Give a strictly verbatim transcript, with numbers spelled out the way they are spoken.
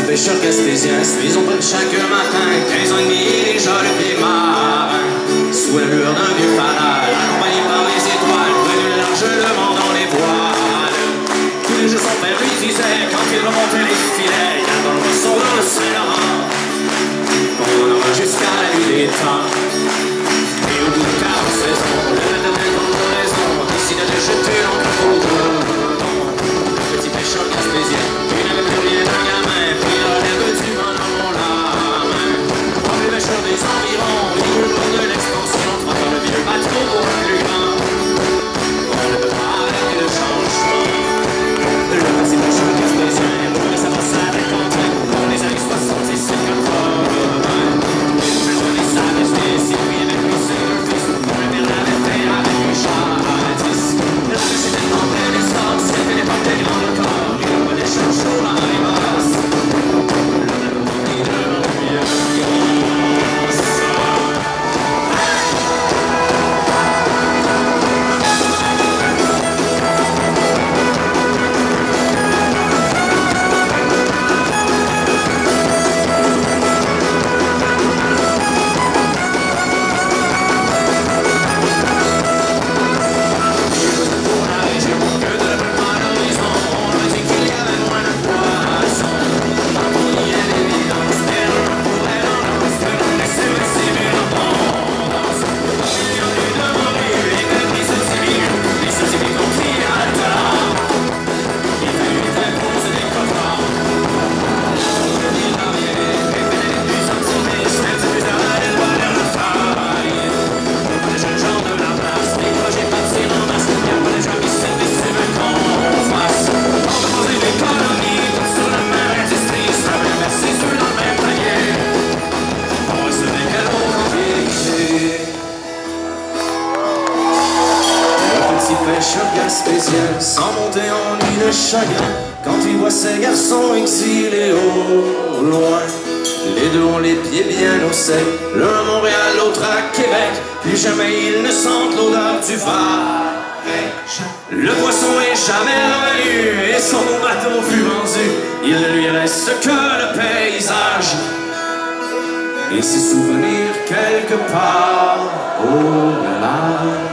pêcheurs gaspésiens suivent au près chaque matin, quinze ans et demi, les jeunes pieds marins. Sous la lueur d'un vieux fanal, accompagné par les étoiles, près du large le vent dans les voiles. Tous les jours son père lui disait, quand il remontait les filets, il y a dans le ressort dans le Saint-Laurent, qu'on en aura jusqu'à la nuit des temps. Et au bout de quarante saisons, le maître de contre raison décida de jeter l'encre au don. Petit pêcheur gaspésien, il n'avait plus rien d'un gamin, puis la lève du vent dans la main. Comme les pêcheurs des environs, il eut pour de l'expansion, trois fois le vieux bateau pour un plus grand. On ne peut pas arrêter le changement. Le petit pêcheur gaspésien, pour sa passe à décompter, dans les années soixante-dix et quatre-vingts. Le pêcheur des sables spéciaux, il avait poussé leur fils, pour le père l'avait fait avec une châtisse. La pêche était en plein essor, c'était l'époque des grands records, il en prenait chaque jour dans les bosses. Le même monde est devant le vieux gosse. Pêcheur gaspésien, sans monter en lui de chagrin, quand il voit ces garçons exilés au loin. Les deux ont les pieds bien au sec, l'un à Montréal, l'autre à Québec. Plus jamais ils ne sentent l'odeur du vin. Le poisson est jamais revenu et son bateau fut vendu. Il ne lui reste que le paysage et ses souvenirs quelque part au large.